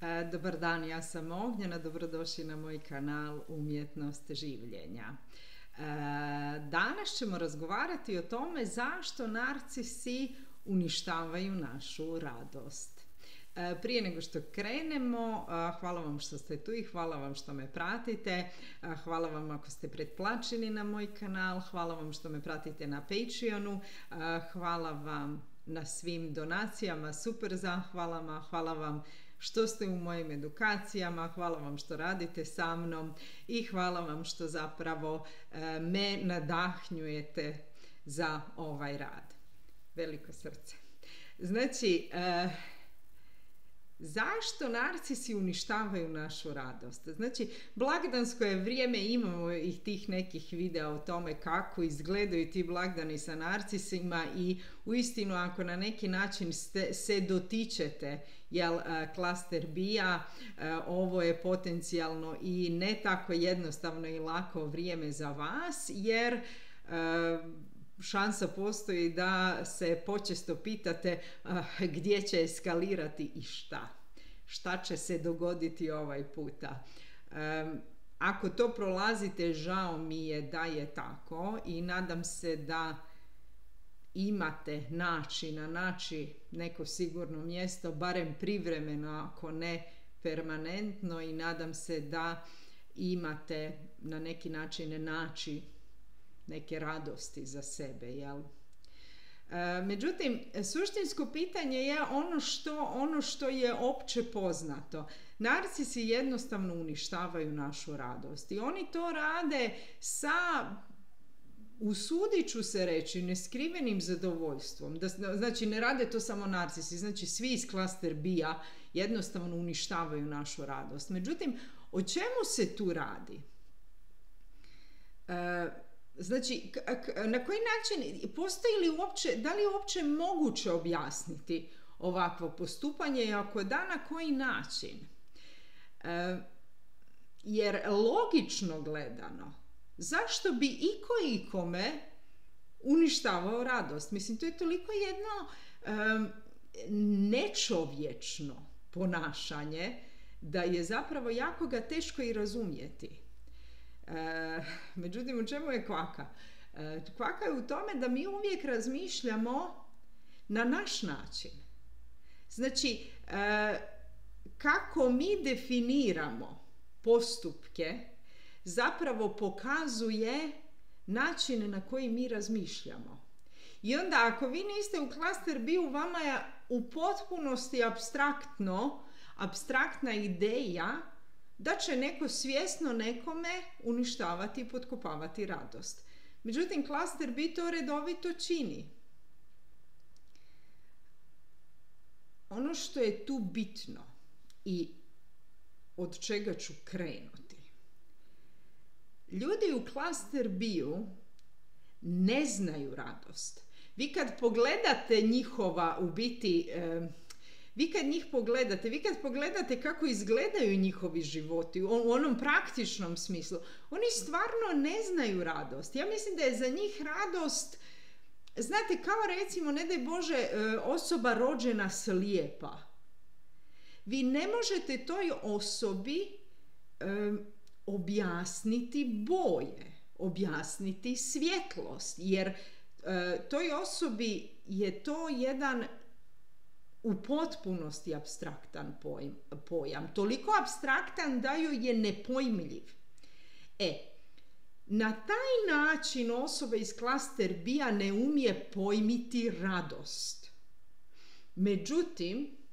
Dobar dan, ja sam Ognjena, dobrodošli na moj kanal Umjetnost življenja. Danas ćemo razgovarati o tome zašto narcisi uništavaju našu radost. Prije nego što krenemo, hvala vam što ste tu i hvala vam što me pratite. Hvala vam ako ste pretplaćeni na moj kanal, hvala vam što me pratite na Patreonu, hvala vam na svim donacijama, super zahvalama, hvala vam što ste u mojim edukacijama, hvala vam što radite sa mnom i hvala vam što zapravo me nadahnjujete za ovaj rad. Veliko srce. Znači, zašto narcisi uništavaju našu radost? Znači, blagdansko je vrijeme, imamo i tih nekih videa o tome kako izgledaju ti blagdani sa narcisima i uistinu ako na neki način se dotičete klaster bija, ovo je potencijalno i ne tako jednostavno i lako vrijeme za vas, jer šansa postoji da se počesto pitate gdje će eskalirati i šta će se dogoditi ovaj puta. Ako to prolazite, žao mi je da je tako i nadam se da imate načina naći neko sigurno mjesto, barem privremeno, ako ne permanentno, i nadam se da imate na neki način naći neke radosti za sebe, jel? Međutim, suštinsko pitanje je ono što je opće poznato. Narcisi jednostavno uništavaju našu radost i oni to rade sa, usudit ću se reći, neskrivenim zadovoljstvom. Znači, ne rade to samo narcisi, znači svi iz klaster bija jednostavno uništavaju našu radost. Međutim, o čemu se tu radi? Znači, na koji način, postoji li uopće, da li je uopće moguće objasniti ovakvo postupanje i ako da, na koji način? Jer logično gledano, zašto bi iko ikome uništavao radost? Mislim, to je toliko jedno nečovječno ponašanje da je zapravo jako ga teško i razumjeti. Međutim, u čemu je kvaka? Kvaka je u tome da mi uvijek razmišljamo na naš način. Znači, kako mi definiramo postupke zapravo pokazuje način na koji mi razmišljamo. I onda ako vi niste u klaster bio, vama je u potpunosti apstraktna ideja da će neko svjesno nekome uništavati i potkopavati radost. Međutim, klaster B to redovito čini. Ono što je tu bitno i od čega ću krenuti. Ljudi u klaster B-u ne znaju radost. Vi kad pogledate njihova, u biti, vi kad pogledate kako izgledaju njihovi životi u onom praktičnom smislu, oni stvarno ne znaju radost. Ja mislim da je za njih radost, znate, kao recimo, ne daj Bože, osoba rođena slijepa. Vi ne možete toj osobi objasniti boje, objasniti svjetlost, jer toj osobi je to jedan u potpunosti apstraktan pojam. Toliko apstraktan da joj je nepojmljiv. Na taj način osoba iz klaster B-a ne umije pojmiti radost. Međutim,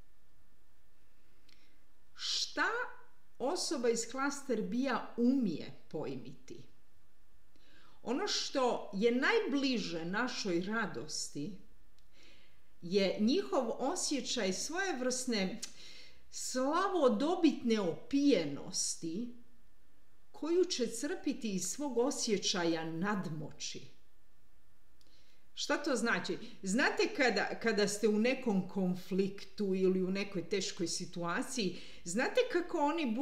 šta osoba iz klaster B-a umije pojmiti? Ono što je najbliže našoj radosti je njihov osjećaj svojevrsne slavodobitne opijenosti koju će crpiti iz svog osjećaja nadmoći. Šta to znači? Znate kada ste u nekom konfliktu ili u nekoj teškoj situaciji, znate kako oni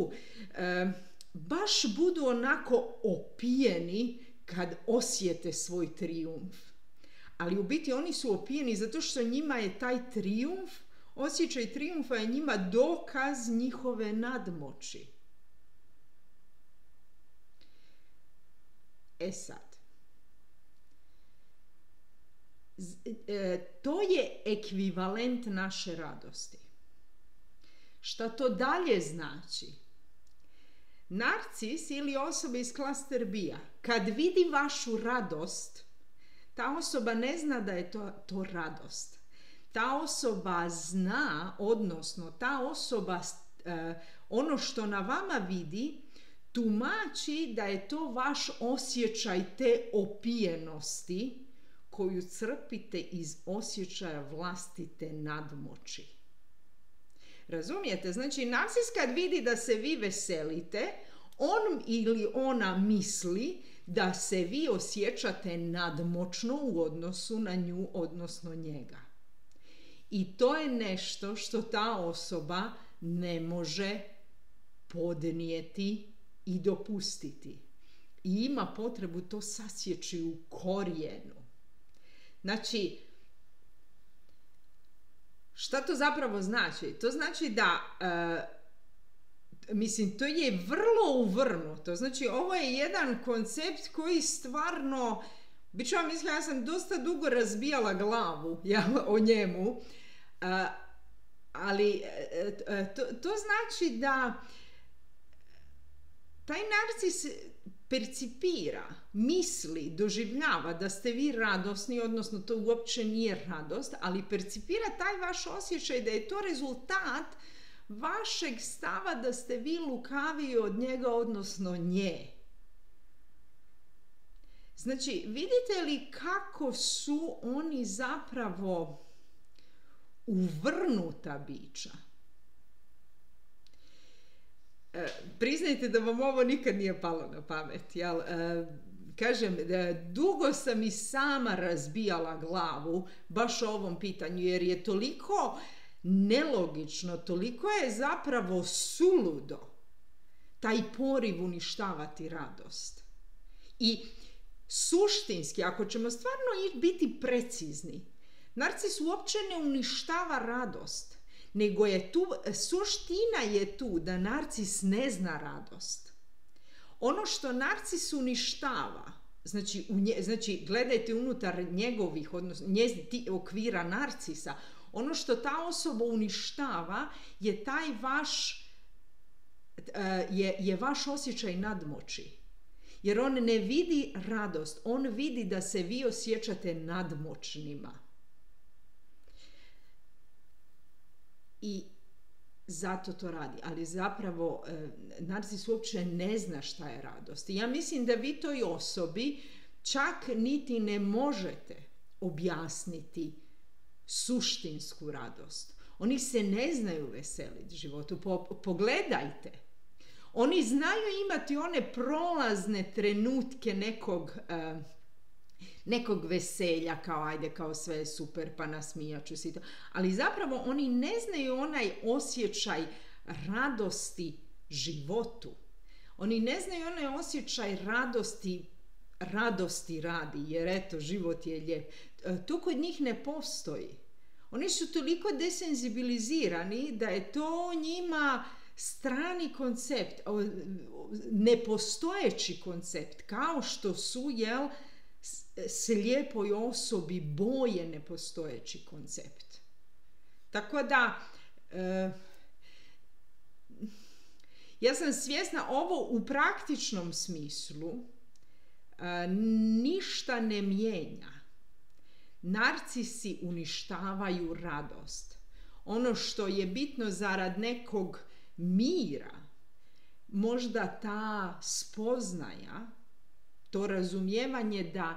baš budu onako opijeni kad osjete svoj trijumf. Ali u biti oni su opijeni zato što njima je taj trijumf osjećaj trijumfa je njima dokaz njihove nadmoći. E sad, to je ekvivalent naše radosti. Šta to dalje znači? Narcis ili osoba iz klaster B-a, kad vidi vašu radost, ta osoba ne zna da je to radost. Ta osoba zna, odnosno ta osoba ono što na vama vidi, tumači da je to vaš osjećaj te opijenosti koju crpite iz osjećaja vlastite nadmoći. Razumijete? Znači, narcis kad vidi da se vi veselite, on ili ona misli da se vi osjećate nadmoćno u odnosu na nju, odnosno njega. I to je nešto što ta osoba ne može podnijeti i dopustiti. I ima potrebu to sasjeći u korijenu. Znači, šta to zapravo znači? To znači da, to je vrlo uvrnuto. Znači, ovo je jedan koncept koji stvarno, bit ću vam iskrena, ja sam dosta dugo razbijala glavu o njemu, ali to znači da taj narcis percipira, misli, doživljava da ste vi radosni, odnosno to uopće nije radost, ali percipira taj vaš osjećaj da je to rezultat vašeg stava da ste vi lukaviji od njega, odnosno nje. Znači, vidite li kako su oni zapravo uvrnuta bića? Priznajte da vam ovo nikad nije palo na pamet, jel? Kažem, dugo sam i sama razbijala glavu baš o ovom pitanju, jer je toliko nelogično, toliko je zapravo suludo taj poriv uništavati radost. I suštinski, ako ćemo stvarno biti precizni, narcis uopće ne uništava radost, nego je tu, suština je tu da narcis ne zna radost. Ono što narcis uništava, znači gledajte unutar njegovih, odnosno okvira narcisa, ono što ta osoba uništava je taj vaš osjećaj nadmoći. Jer on ne vidi radost, on vidi da se vi osjećate nadmoćnima. I zato to radi. Ali zapravo narcis uopće ne zna šta je radost. I ja mislim da vi toj osobi čak niti ne možete objasniti suštinsku radost. Oni se ne znaju veseliti životu. Pogledajte. Oni znaju imati one prolazne trenutke nekog veselja, kao sve je super, pa nasmijat ću si to. Ali zapravo oni ne znaju onaj osjećaj radosti životu. Oni ne znaju onaj osjećaj radosti radi, jer eto, život je lijep. To kod njih ne postoji. Oni su toliko desenzibilizirani da je to njima strani koncept, nepostojeći koncept, kao što su, slijepoj osobi boje nepostojeći koncept. Tako da, ja sam svjesna, ovo u praktičnom smislu ništa ne mijenja. Narcisi uništavaju radost. Ono što je bitno zarad nekog mira, možda ta spoznaja, to razumijevanje da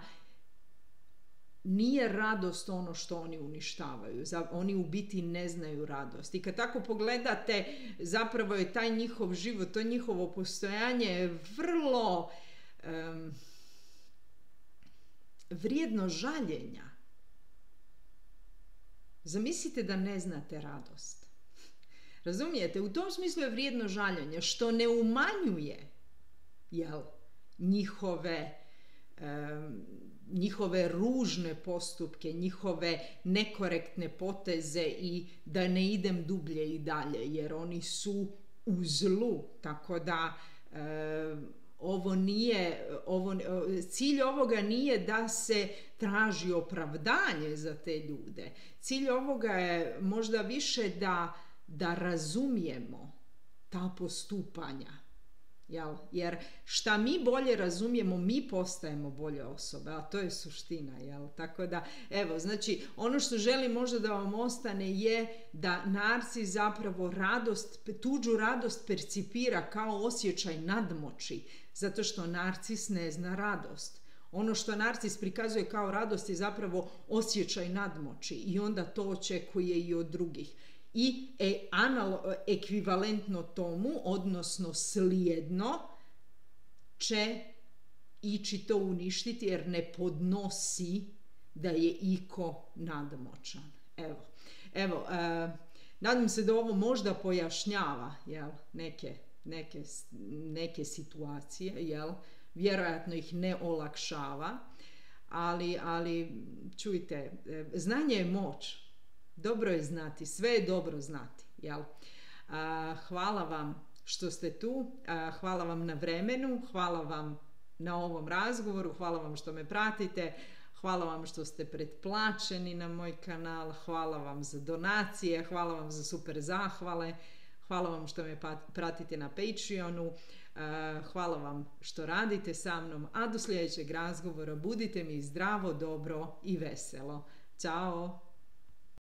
nije radost ono što oni uništavaju. Oni u biti ne znaju radost. I kad tako pogledate, zapravo je taj njihov život, to njihovo postojanje vrlo vrijedno žaljenja. Zamislite da ne znate radost. Razumijete? U tom smislu je vrijedno žaljenje, što ne umanjuje njihove njihove ružne postupke, njihove nekorektne poteze i da ne idem dublje i dalje, jer oni su u zlu, tako da cilj ovoga nije da se traži opravdanje za te ljude. Cilj ovoga je možda više da razumijemo ta postupanja. Jer šta mi bolje razumijemo, mi postajemo bolje osobe, a to je suština. Tako da, evo, znači, ono što želim možda da vam ostane je da narcis zapravo tuđu radost percipira kao osjećaj nadmoći, zato što narcis ne zna radost. Ono što narcis prikazuje kao radost je zapravo osjećaj nadmoći i onda to očekuje i od drugih. I ekvivalentno tomu, odnosno slijedno, će ići to uništiti jer ne podnosi da je iko nadmoćan. Evo, nadam se da ovo možda pojašnjava neke situacije, vjerojatno ih ne olakšava, ali čujte, znanje je moć. Dobro je znati, sve je dobro znati. Hvala vam što ste tu, hvala vam na vremenu, hvala vam na ovom razgovoru, hvala vam što me pratite, hvala vam što ste pretplaćeni na moj kanal, hvala vam za donacije, hvala vam za super zahvale, hvala vam što me pratite na Patreonu, hvala vam što radite sa mnom, a do sljedećeg razgovora budite mi zdravo, dobro i veselo. Ćao!